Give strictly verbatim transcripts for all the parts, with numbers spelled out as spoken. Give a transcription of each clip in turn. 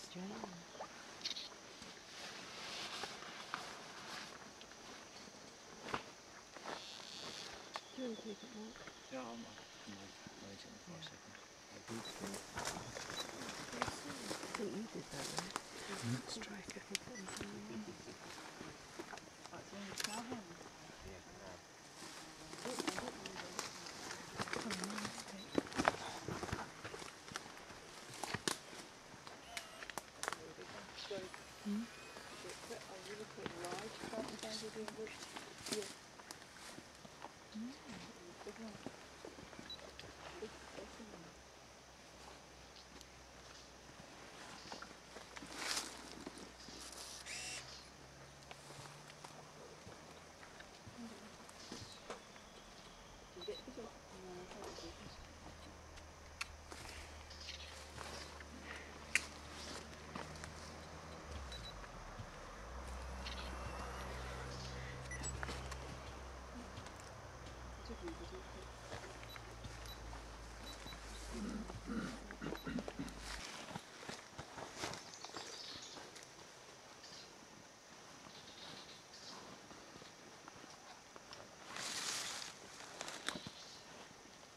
strange. Do you want to take it, Mark? Yeah, I'm, I'm wait in for a second. I think you did that, right? Mm. Strike it. Hmm?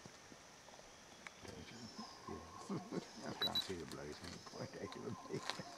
I can't see the bloody thing quite accurately.